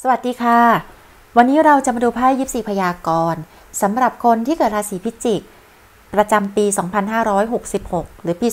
สวัสดีค่ะวันนี้เราจะมาดูไพ่ยิปซีพยากรณ์สำหรับคนที่เกิดราศีพิจิกประจำปี 2566 หรือปี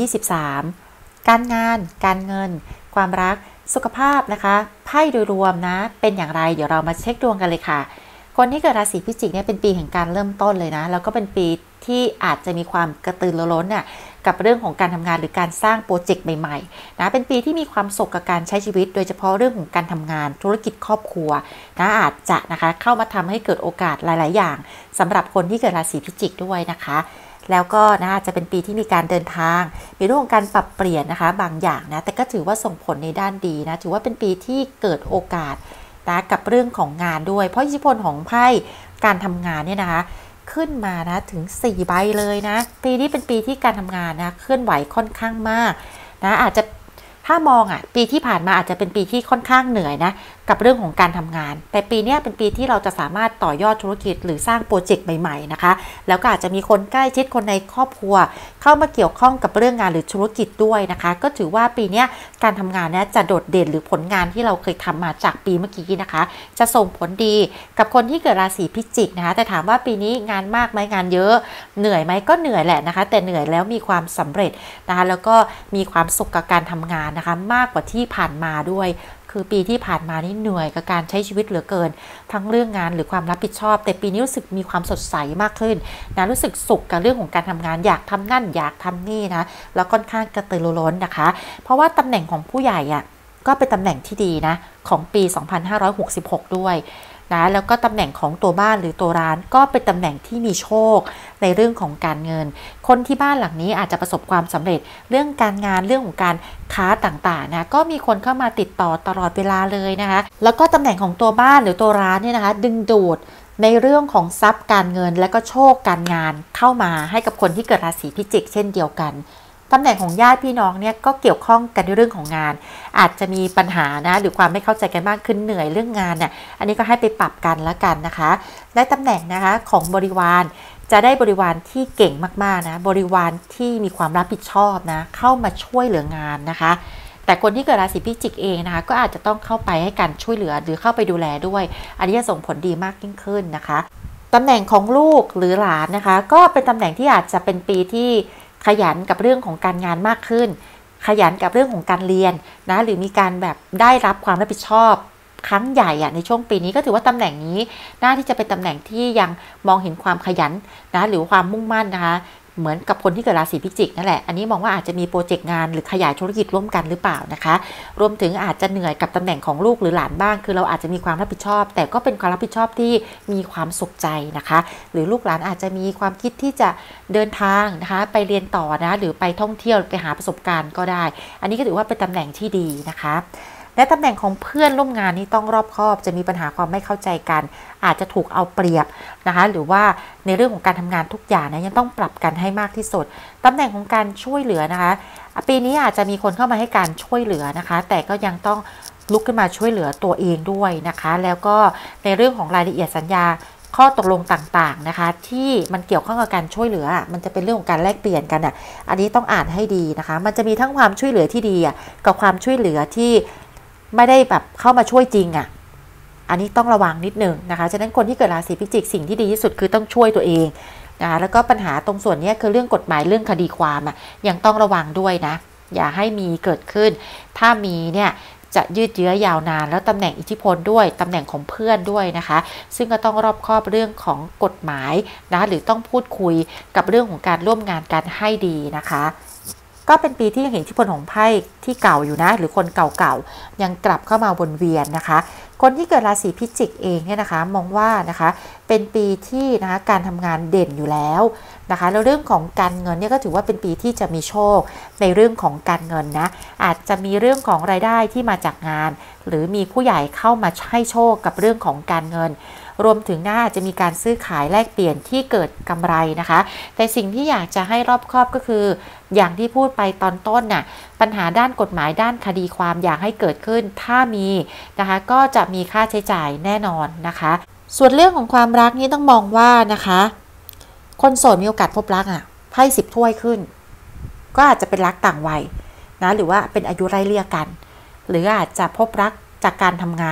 2023 การงานการเงินความรักสุขภาพนะคะไพ่โดยรวมนะเป็นอย่างไรเดี๋ยวเรามาเช็คดวงกันเลยค่ะคนที่เกิดราศีพิจิกเนี่ยเป็นปีแห่งการเริ่มต้นเลยนะแล้วก็เป็นปีที่อาจจะมีความกระตือรือร้นน่ะกับเรื่องของการทำงานหรือการสร้างโปรเจกต์ใหม่ๆนะเป็นปีที่มีความสุขกับการใช้ชีวิตโดยเฉพาะเรื่องของการทำงานธุรกิจครอบครัวนะอาจจะนะคะเข้ามาทำให้เกิดโอกาสหลายๆอย่างสำหรับคนที่เกิดราศีพิจิกด้วยนะคะแล้วก็นะจะเป็นปีที่มีการเดินทางมีเรื่องของการปรับเปลี่ยนนะคะบางอย่างนะแต่ก็ถือว่าส่งผลในด้านดีนะถือว่าเป็นปีที่เกิดโอกาสนะกับเรื่องของงานด้วยเพราะอิทธิพลของไพ่การทำงานเนี่ยนะคะขึ้นมานะถึง4ใบเลยนะปีนี้เป็นปีที่การทำงานนะเคลื่อนไหวค่อนข้างมากนะอาจจะถ้ามองปีที่ผ่านมาอาจจะเป็นปีที่ค่อนข้างเหนื่อยนะกับเรื่องของการทำงานแต่ปีนี้เป็นปีที่เราจะสามารถต่อยอดธุรกิจหรือสร้างโปรเจกต์ใหม่ๆนะคะแล้วก็อาจจะมีคนใกล้ชิดคนในครอบครัวเข้ามาเกี่ยวข้องกับเรื่องงานหรือธุรกิจด้วยนะคะก็ถือว่าปีนี้การทำงานเนี่ยจะโดดเด่นหรือผลงานที่เราเคยทำมาจากปีเมื่อกี้นะคะจะส่งผลดีกับคนที่เกิดราศีพิจิกนะคะแต่ถามว่าปีนี้งานมากไหมงานเยอะเหนื่อยไหมก็เหนื่อยแหละนะคะแต่เหนื่อยแล้วมีความสำเร็จนะคะแล้วก็มีความสุขกับการทำงานนะคะมากกว่าที่ผ่านมาด้วยคือปีที่ผ่านมานี่เหนื่อยกับการใช้ชีวิตเหลือเกินทั้งเรื่องงานหรือความรับผิดชอบแต่ปีนี้รู้สึกมีความสดใสมากขึ้นนะรู้สึกสุขกับเรื่องของการทำงานอยากทำนั่นอยากทำนี่นะแล้วค่อนข้างกระตือรือร้นนะคะเพราะว่าตำแหน่งของผู้ใหญ่ก็เป็นตำแหน่งที่ดีนะของปี 2566 ด้วยนะแล้วก็ตำแหน่งของตัวบ้านหรือตัวร้านก็เป็นตำแหน่งที่มีโชคในเรื่องของการเงินคนที่บ้านหลังนี้อาจจะประสบความสำเร็จเรื่องการงานเรื่องของการค้าต่างๆนะก็มีคนเข้ามาติดต่อตลอดเวลาเลยนะคะแล้วก็ตำแหน่งของตัวบ้านหรือตัวร้านเนี่ยนะคะดึงดูดในเรื่องของทรัพย์การเงินและก็โชคการงานเข้ามาให้กับคนที่เกิดราศีพิจิกเช่นเดียวกันตำแหน่งของญาติพี่น้องเนี่ยก็เกี่ยวข้องกันในเรื่องของงานอาจจะมีปัญหานะหรือความไม่เข้าใจกันมากขึ้นเหนื่อยเรื่องงานเนี่ยอันนี้ก็ให้ไปปรับกันแล้วกันนะคะและตำแหน่งนะคะของบริวารจะได้บริวารที่เก่งมากๆนะบริวารที่มีความรับผิดชอบนะเข้ามาช่วยเหลืองานนะคะแต่คนที่เกิดราศีพิจิกเองนะคะก็อาจจะต้องเข้าไปให้การช่วยเหลือหรือเข้าไปดูแลด้วยอันนี้จะส่งผลดีมากยิ่งขึ้นนะคะตำแหน่งของลูกหรือหลานนะคะก็เป็นตำแหน่งที่อาจจะเป็นปีที่ขยันกับเรื่องของการงานมากขึ้นขยันกับเรื่องของการเรียนนะหรือมีการแบบได้รับความรับผิดชอบครั้งใหญ่ในช่วงปีนี้ก็ถือว่าตำแหน่งนี้น่าที่จะเป็นตำแหน่งที่ยังมองเห็นความขยันนะหรือความมุ่งมั่นนะคะเหมือนกับคนที่เกิดราศีพิจิกนั่นแหละอันนี้มองว่าอาจจะมีโปรเจกต์งานหรือขยายธุรกิจร่วมกันหรือเปล่านะคะรวมถึงอาจจะเหนื่อยกับตำแหน่งของลูกหรือหลานบ้างคือเราอาจจะมีความรับผิดชอบแต่ก็เป็นความรับผิดชอบที่มีความสุขใจนะคะหรือลูกหลานอาจจะมีความคิดที่จะเดินทางนะคะไปเรียนต่อนะหรือไปท่องเที่ยวไปหาประสบการณ์ก็ได้อันนี้ก็ถือว่าเป็นตำแหน่งที่ดีนะคะและตำแหน่งของเพื่อนร่วมงานนี่ต้องรอบคอบจะมีปัญหาความไม่เข้าใจกันอาจจะถูกเอาเปรียบนะคะหรือว่าในเรื่องของการทำงานทุกอย่างนะยังต้องปรับกันให้มากที่สุดตำแหน่งของการช่วยเหลือนะคะปีนี้อาจจะมีคนเข้ามาให้การช่วยเหลือนะคะแต่ก็ยังต้องลุกขึ้นมาช่วยเหลือตัวเองด้วยนะคะแล้วก็ในเรื่องของรายละเอียดสัญญาข้อตกลงต่างๆนะคะที่มันเกี่ยวข้องกับการช่วยเหลือมันจะเป็นเรื่องของการแลกเปลี่ยนกันอันนี้ต้องอ่านให้ดีนะคะมันจะมีทั้งความช่วยเหลือที่ดีกับความช่วยเหลือที่ไม่ได้แบบเข้ามาช่วยจริงอันนี้ต้องระวังนิดนึงนะคะฉะนั้นคนที่เกิดราศีพิจิกสิ่งที่ดีที่สุดคือต้องช่วยตัวเองนะคะแล้วก็ปัญหาตรงส่วนนี้คือเรื่องกฎหมายเรื่องคดีความยังต้องระวังด้วยนะอย่าให้มีเกิดขึ้นถ้ามีเนี่ยจะยืดเยื้อยาวนานแล้วตำแหน่งอิทธิพลด้วยตำแหน่งของเพื่อนด้วยนะคะซึ่งก็ต้องรอบคอบเรื่องของกฎหมายนะหรือต้องพูดคุยกับเรื่องของการร่วมงานกันให้ดีนะคะก็เป็นปีที่ยังเห็นอิทธิพลของไพ่ที่เก่าอยู่นะหรือคนเก่าๆยังกลับเข้ามาวนเวียนนะคะคนที่เกิดราศีพิจิกเองเนี่ยนะคะมองว่านะคะเป็นปีที่นะคะการทำงานเด่นอยู่แล้วนะคะแล้วเรื่องของการเงินเนี่ยก็ถือว่าเป็นปีที่จะมีโชคในเรื่องของการเงินนะอาจจะมีเรื่องของรายได้ที่มาจากงานหรือมีผู้ใหญ่เข้ามาให้โชคกับเรื่องของการเงินรวมถึงน่าจะมีการซื้อขายแลกเปลี่ยนที่เกิดกำไรนะคะแต่สิ่งที่อยากจะให้รอบคอบก็คืออย่างที่พูดไปตอนต้นปัญหาด้านกฎหมายด้านคดีความอยากให้เกิดขึ้นถ้ามีนะคะก็จะมีค่าใช้จ่ายแน่นอนนะคะส่วนเรื่องของความรักนี่ต้องมองว่านะคะคนโสดมีโอกาสพบรักไพ่10 ถ้วยขึ้นก็อาจจะเป็นรักต่างวัยนะหรือว่าเป็นอายุไล่เลี่ยกันหรืออาจจะพบรักจากการทำงาน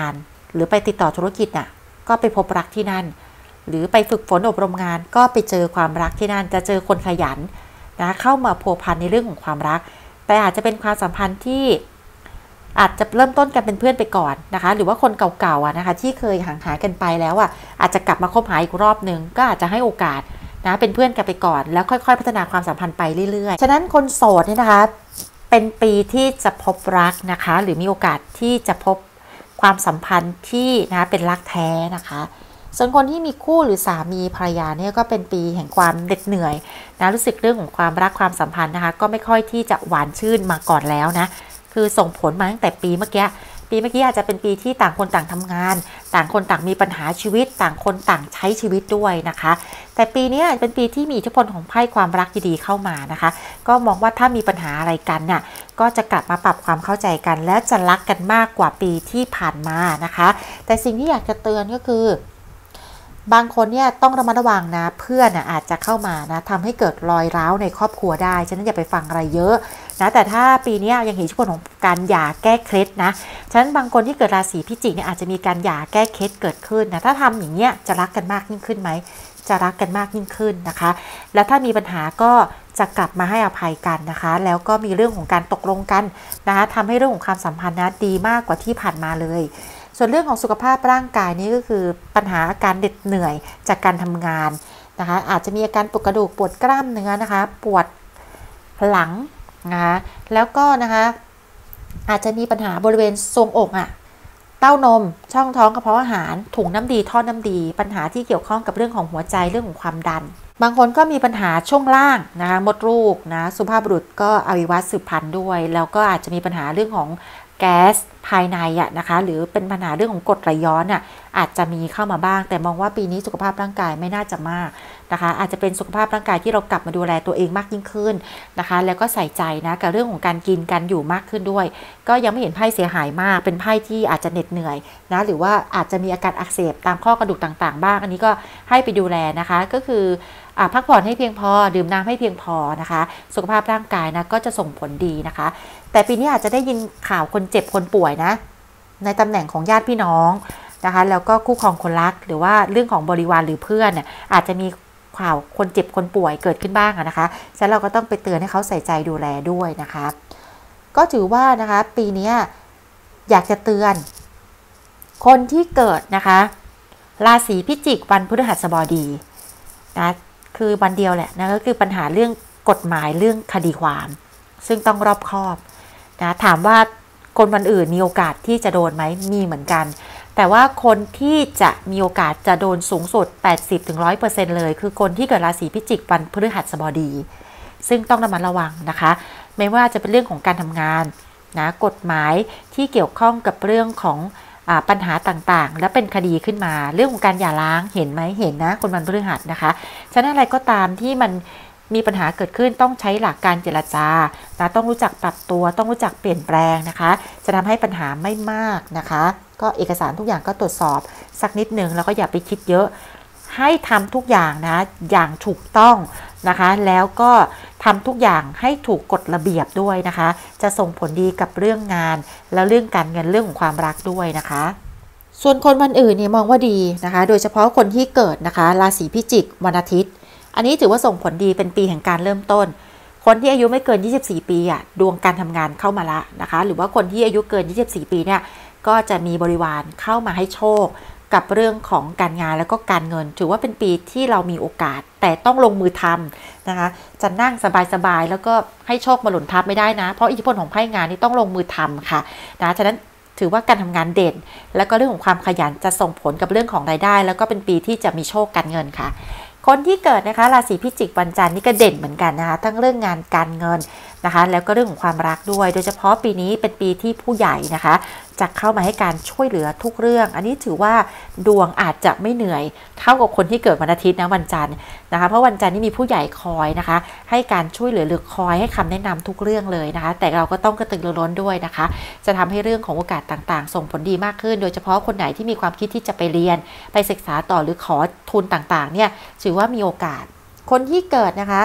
หรือไปติดต่อธุรกิจน่ะก็ไปพบรักที่นั่นหรือไปฝึกฝนอบรมงานก็ไปเจอความรักที่นั่นจะเจอคนขยันนะเข้ามาพัวพันในเรื่องของความรักแต่อาจจะเป็นความสัมพันธ์ที่อาจจะเริ่มต้นกันเป็นเพื่อนไปก่อนนะคะหรือว่าคนเก่าๆนะคะที่เคยห่างหายกันไปแล้วอาจจะกลับมาคบหาอีกรอบนึงก็อาจจะให้โอกาสนะเป็นเพื่อนกันไปก่อนแล้วค่อยๆพัฒนาความสัมพันธ์ไปเรื่อยๆฉะนั้นคนโสดเนี่ยนะคะเป็นปีที่จะพบรักนะคะหรือมีโอกาสที่จะพบความสัมพันธ์ที่นะเป็นรักแท้นะคะส่วนคนที่มีคู่หรือสามีภรรยาเนี่ยก็เป็นปีแห่งความเหน็ดเหนื่อยนะรู้สึกเรื่องของความรักความสัมพันธ์นะคะก็ไม่ค่อยที่จะหวานชื่นมาก่อนแล้วนะคือส่งผลมาตั้งแต่ปีเมื่อกี้อาจจะเป็นปีที่ต่างคนต่างทำงานต่างคนต่างมีปัญหาชีวิตต่างคนต่างใช้ชีวิตด้วยนะคะแต่ปีนี้เป็นปีที่มีอิทธิพลของไพ่ความรักดีๆเข้ามานะคะก็มองว่าถ้ามีปัญหาอะไรกันเนี่ยก็จะกลับมาปรับความเข้าใจกันและจะรักกันมากกว่าปีที่ผ่านมานะคะแต่สิ่งที่อยากจะเตือนก็คือบางคนเนี่ยต้องระมัดระวังนะเพื่อนอาจจะเข้ามานะทำให้เกิดรอยร้าวในครอบครัวได้ฉะนั้นอย่าไปฟังอะไรเยอะนะแต่ถ้าปีนี้ยังเห็นอิทธิพลของการหย่าแก้เคล็ดนะฉะนั้นบางคนที่เกิดราศีพิจิกเนี่ยอาจจะมีการหย่าแก้เคล็ดเกิดขึ้นนะถ้าทำอย่างเงี้ยจะรักกันมากยิ่งขึ้นไหมจะรักกันมากยิ่งขึ้นนะคะแล้วถ้ามีปัญหาก็จะกลับมาให้อภัยกันนะคะแล้วก็มีเรื่องของการตกลงกันนะคะทำให้เรื่องของความสัมพันธ์นะดีมากกว่าที่ผ่านมาเลยส่วนเรื่องของสุขภาพร่างกายนี่ก็คือปัญหาอาการเหน็ดเหนื่อยจากการทำงานนะคะอาจจะมีอาการปวดกระดูกปวดกล้ามเนื้อนะคะปวดหลังนะคะแล้วก็นะคะอาจจะมีปัญหาบริเวณทรวงอกเต้านมช่องท้องกระเพาะอาหารถุงน้ำดีท่อน้ำดีปัญหาที่เกี่ยวข้องกับเรื่องของหัวใจเรื่องของความดันบางคนก็มีปัญหาช่วงล่างนะคะมดลูกนะสุภาพบุรุษก็อวัยวะสืบพันธุ์ด้วยแล้วก็อาจจะมีปัญหาเรื่องของแก๊สภายในนะคะหรือเป็นปัญหาเรื่องของกรดไหลย้อนอาจจะมีเข้ามาบ้างแต่มองว่าปีนี้สุขภาพร่างกายไม่น่าจะมากนะคะอาจจะเป็นสุขภาพร่างกายที่เรากลับมาดูแลตัวเองมากยิ่งขึ้นนะคะแล้วก็ใส่ใจนะกับเรื่องของการกินการอยู่มากขึ้นด้วยก็ยังไม่เห็นไพ่เสียหายมากเป็นไพ่ที่อาจจะเหน็ดเหนื่อยนะหรือว่าอาจจะมีอาการอักเสบตามข้อกระดูกต่างๆบ้างอันนี้ก็ให้ไปดูแลนะคะก็คือพักผ่อนให้เพียงพอดื่มน้ำให้เพียงพอนะคะสุขภาพร่างกายนะก็จะส่งผลดีนะคะแต่ปีนี้อาจจะได้ยินข่าวคนเจ็บคนป่วยนะในตำแหน่งของญาติพี่น้องนะคะแล้วก็คู่ครองคนรักหรือว่าเรื่องของบริวารหรือเพื่อนอาจจะมีข่าวคนเจ็บคนป่วยเกิดขึ้นบ้างนะคะฉะนั้นเราก็ต้องไปเตือนให้เขาใส่ใจดูแลด้วยนะคะก็ถือว่านะคะปีนี้อยากจะเตือนคนที่เกิดนะคะราศีพิจิกวันพฤหัสบดีนะคือวันเดียวแหละนะก็คือปัญหาเรื่องกฎหมายเรื่องคดีความซึ่งต้องรอบคอบนะถามว่าคนวันอื่นมีโอกาสที่จะโดนไหมมีเหมือนกันแต่ว่าคนที่จะมีโอกาสจะโดนสูงสุด 80-100% เลยคือคนที่เกิดราศีพิจิกวันพฤหัสบดีซึ่งต้องระมัดระวังนะคะไม่ว่าจะเป็นเรื่องของการทำงานนะกฎหมายที่เกี่ยวข้องกับเรื่องของปัญหาต่างๆและเป็นคดีขึ้นมาเรื่องของการหย่าร้างเห็นไหมเห็นนะคนวันพฤหัสนะคะฉะนั้นอะไรก็ตามที่มันมีปัญหาเกิดขึ้นต้องใช้หลักการเจรจานะต้องรู้จักปรับตัวต้องรู้จักเปลี่ยนแปลงนะคะจะทำให้ปัญหาไม่มากนะคะก็เอกสารทุกอย่างก็ตรวจสอบสักนิดนึงแล้วก็อย่าไปคิดเยอะให้ทำทุกอย่างนะอย่างถูกต้องนะคะแล้วก็ทำทุกอย่างให้ถูกกฎระเบียบด้วยนะคะจะส่งผลดีกับเรื่องงานแล้วเรื่องการเงินเรื่องของความรักด้วยนะคะส่วนคนวันอื่นเนี่ยมองว่าดีนะคะโดยเฉพาะคนที่เกิดนะคะราศีพิจิกวันอาทิตย์อันนี้ถือว่าส่งผลดีเป็นปีแห่งการเริ่มต้นคนที่อายุไม่เกิน24ปีดวงการทำงานเข้ามาละนะคะหรือว่าคนที่อายุเกิน24ปีเนี่ยก็จะมีบริวารเข้ามาให้โชคกับเรื่องของการงานแล้วก็การเงินถือว่าเป็นปีที่เรามีโอกาสแต่ต้องลงมือทำนะคะจะนั่งสบายๆแล้วก็ให้โชคมาหล่นทับไม่ได้นะเพราะอิทธิพลของไพ่งานนี่ต้องลงมือทำค่ะนะฉะนั้นถือว่าการทำงานเด่นแล้วก็เรื่องของความขยันจะส่งผลกับเรื่องของรายได้แล้วก็เป็นปีที่จะมีโชคการเงินค่ะคนที่เกิดนะคะราศีพิจิกวันจันทร์นี่ก็เด่นเหมือนกันนะคะทั้งเรื่องงานการเงินนะคะแล้วก็เรื่องของความรักด้วยโดยเฉพาะปีนี้เป็นปีที่ผู้ใหญ่นะคะจะเข้ามาให้การช่วยเหลือทุกเรื่องอันนี้ถือว่าดวงอาจจะไม่เหนื่อยเท่ากับคนที่เกิดวันอาทิตย์นะวันจันทร์นะคะเพราะวันจันทร์นี่มีผู้ใหญ่คอยนะคะให้การช่วยเหลือหรือคอยให้คำแนะนำทุกเรื่องเลยนะคะแต่เราก็ต้องกระตือรือร้นด้วยนะคะจะทำให้เรื่องของโอกาสต่างๆส่งผลดีมากขึ้นโดยเฉพาะคนไหนที่มีความคิดที่จะไปเรียนไปศึกษาต่อหรือขอทุนต่างๆเนี่ยถือว่ามีโอกาสคนที่เกิดนะคะ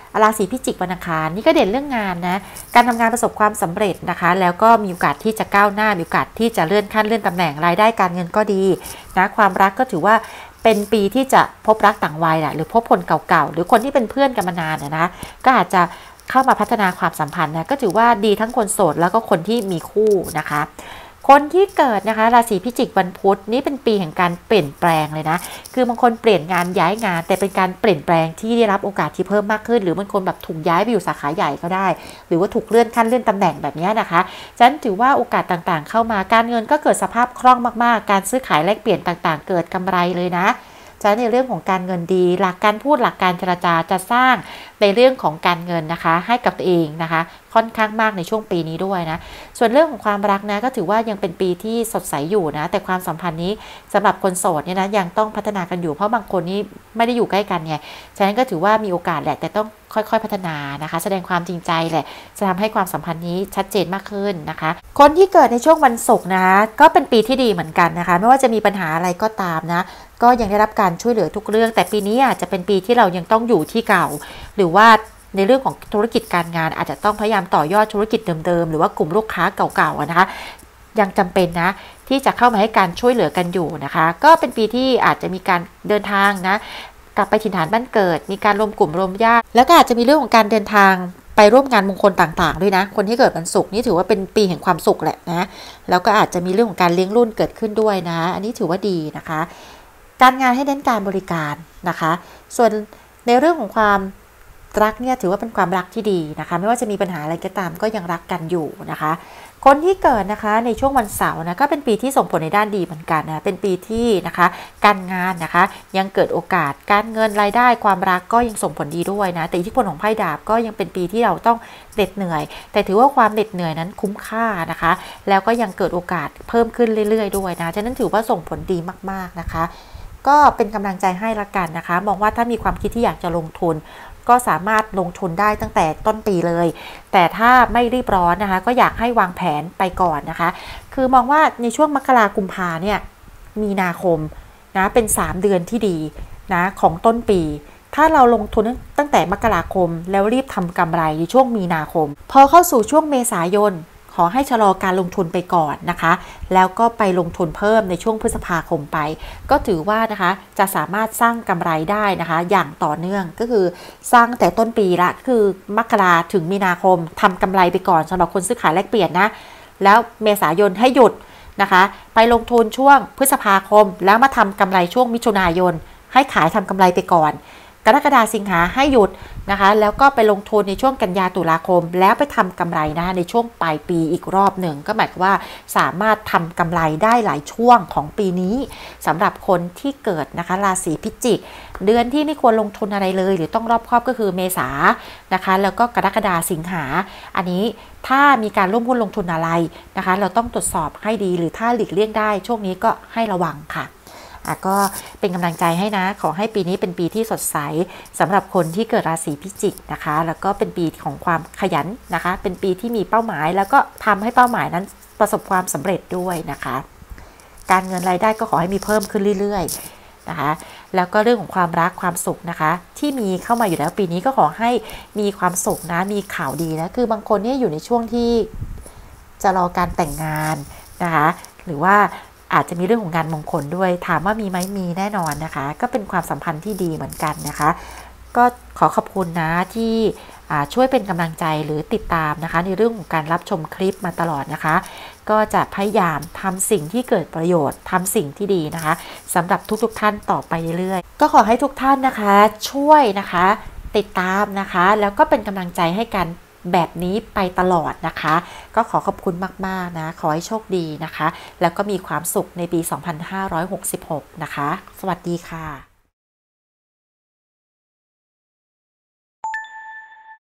ราศีพิจิกวันอังคารนี่ก็เด่นเรื่องงานนะการทำงานประสบความสำเร็จนะคะแล้วก็มีโอกาสที่จะก้าวหน้ามีโอกาสที่จะเลื่อนขั้นเลื่อนตำแหน่งรายได้การเงินก็ดีนะความรักก็ถือว่าเป็นปีที่จะพบรักต่างวัยแหละหรือพบคนเก่าๆหรือคนที่เป็นเพื่อนกันมานานนะก็อาจจะเข้ามาพัฒนาความสัมพันธ์นะก็ถือว่าดีทั้งคนโสดแล้วก็คนที่มีคู่นะคะคนที่เกิดนะคะราศีพิจิกวันพุธนี่เป็นปีแห่งการเปลี่ยนแปลงเลยนะคือบางคนเปลี่ยนงานย้ายงานแต่เป็นการเปลี่ยนแปลงที่ได้รับโอกาสที่เพิ่มมากขึ้นหรือบางคนแบบถูกย้ายไปอยู่สาขาใหญ่ก็ได้หรือว่าถูกเลื่อนขั้นเลื่อนตำแหน่งแบบนี้นะคะฉะนั้นถือว่าโอกาสต่างๆเข้ามาการเงินก็เกิดสภาพคล่องมากๆการซื้อขายแลกเปลี่ยนต่างๆเกิดกำไรเลยนะจะในเรื่องของการเงินดีหลักการพูดหลักการเจรจาจะสร้างในเรื่องของการเงินนะคะให้กับตัวเองนะคะค่อนข้างมากในช่วงปีนี้ด้วยนะส่วนเรื่องของความรักนะก็ถือว่ายังเป็นปีที่สดใสอยู่นะแต่ความสัมพันธ์นี้สำหรับคนโสดเนี่ยนะยังต้องพัฒนากันอยู่เพราะบางคนนี่ไม่ได้อยู่ใกล้กันไงฉะนั้นก็ถือว่ามีโอกาสแหละแต่ต้องค่อยๆพัฒนานะคะแสดงความจริงใจแหละจะทำให้ความสัมพันธ์นี้ชัดเจนมากขึ้นนะคะคนที่เกิดในช่วงวันศุกร์นะก็เป็นปีที่ดีเหมือนกันนะคะไม่ว่าจะมีปัญหาอะไรก็ตามนะก็ยังได้รับการช่วยเหลือทุกเรื่องแต่ปีนี้อาจจะเป็นปีที่เรายังต้องอยู่ที่เก่าหรือว่าในเรื่องของธุรกิจการงานอาจจะต้องพยายามต่อยอดธุรกิจเดิมๆหรือว่ากลุ่มลูกค้าเก่าๆนะคะยังจำเป็นนะที่จะเข้ามาให้การช่วยเหลือกันอยู่นะคะก็เป็นปีที่อาจจะมีการเดินทางนะกลับไปถิ่นฐานบ้านเกิดมีการรวมกลุ่มรวมญาติแล้วก็อาจจะมีเรื่องของการเดินทางไปร่วมงานมงคลต่างๆด้วยนะคนที่เกิดวันศุกร์นี่ถือว่าเป็นปีแห่งความสุขแหละนะแล้วก็อาจจะมีเรื่องของการเลี้ยงรุ่นเกิดขึ้นด้วยนะอันนี้ถือว่าดีนะคะการงานให้เน้นการบริการนะคะส่วนในเรื่องของความรักเนี่ยถือว่าเป็นความรักที่ดีนะคะไม่ว่าจะมีปัญหาอะไรก็ตามก็ยังรักกันอยู่นะคะคนที่เกิดนะคะในช่วงวันเสาร์นะก็เป็นปีที่ส่งผลในด้านดีเหมือนกันนะเป็นปีที่นะคะการงานนะคะยังเกิดโอกาสการเงินรายได้ความรักก็ยังส่งผลดีด้วยนะแต่อิทธิพลของไพ่ดาบก็ยังเป็นปีที่เราต้องเหน็ดเหนื่อยแต่ถือว่าความเหน็ดเหนื่อยนั้นคุ้มค่านะคะแล้วก็ยังเกิดโอกาสเพิ่มขึ้นเรื่อยๆด้วยนะฉะนั้นถือว่าส่งผลดีมากๆนะคะก็เป็นกำลังใจให้ละกันนะคะมองว่าถ้ามีความคิดที่อยากจะลงทุนก็สามารถลงทุนได้ตั้งแต่ต้นปีเลยแต่ถ้าไม่รีบร้อนนะคะก็อยากให้วางแผนไปก่อนนะคะคือมองว่าในช่วงมกราคมกุมภาเนี่ยมีนาคมนะเป็น3เดือนที่ดีนะของต้นปีถ้าเราลงทุนตั้งแต่มกราคมแล้วรีบทำกำไรในช่วงมีนาคมพอเข้าสู่ช่วงเมษายนขอให้ชะลอการลงทุนไปก่อนนะคะแล้วก็ไปลงทุนเพิ่มในช่วงพฤษภาคมไปก็ถือว่านะคะจะสามารถสร้างกำไรได้นะคะอย่างต่อเนื่องก็คือสร้างแต่ต้นปีละคือมกราถึงมีนาคมทำกำไรไปก่อนสำหรับคนซื้อขายแลกเปลี่ยนนะแล้วเมษายนให้หยุดนะคะไปลงทุนช่วงพฤษภาคมแล้วมาทำกำไรช่วงมิถุนายนให้ขายทำกำไรไปก่อนกรกฎาคมสิงหาให้หยุดนะคะแล้วก็ไปลงทุนในช่วงกันยาตุลาคมแล้วไปทำกำไรนะคะในช่วงปลายปีอีกรอบหนึ่งก็หมายความว่าสามารถทำกำไรได้หลายช่วงของปีนี้สำหรับคนที่เกิดนะคะราศีพิจิกเดือนที่ไม่ควรลงทุนอะไรเลยหรือต้องรอบคอบก็คือเมษานะคะแล้วก็กรกฎาคมสิงหาอันนี้ถ้ามีการร่วมหุ้นลงทุนอะไรนะคะเราต้องตรวจสอบให้ดีหรือถ้าหลีกเลี่ยงได้ช่วงนี้ก็ให้ระวังค่ะก็เป็นกำลังใจให้นะขอให้ปีนี้เป็นปีที่สดใสสำหรับคนที่เกิดราศีพิจิกนะคะแล้วก็เป็นปีของความขยันนะคะเป็นปีที่มีเป้าหมายแล้วก็ทำให้เป้าหมายนั้นประสบความสำเร็จด้วยนะคะการเงินรายได้ก็ขอให้มีเพิ่มขึ้นเรื่อยๆนะคะแล้วก็เรื่องของความรักความสุขนะคะที่มีเข้ามาอยู่แล้วปีนี้ก็ขอให้มีความสุขนะมีข่าวดีนะคือบางคนเนี่ยอยู่ในช่วงที่จะรอการแต่งงานนะคะหรือว่าอาจจะมีเรื่องของงานมงคลด้วยถามว่ามีไหมมีแน่นอนนะคะก็เป็นความสัมพันธ์ที่ดีเหมือนกันนะคะก็ขอขอบคุณนะที่ช่วยเป็นกำลังใจหรือติดตามนะคะในเรื่องของการรับชมคลิปมาตลอดนะคะก็จะพยายามทำสิ่งที่เกิดประโยชน์ทำสิ่งที่ดีนะคะสำหรับทุกท่านต่อไปเรื่อยๆก็ขอให้ทุกท่านนะคะช่วยนะคะติดตามนะคะแล้วก็เป็นกำลังใจให้กันแบบนี้ไปตลอดนะคะก็ขอขอบคุณมากๆนะขอให้โชคดีนะคะแล้วก็มีความสุขในปี 2566 นะคะสวัสดีค่ะ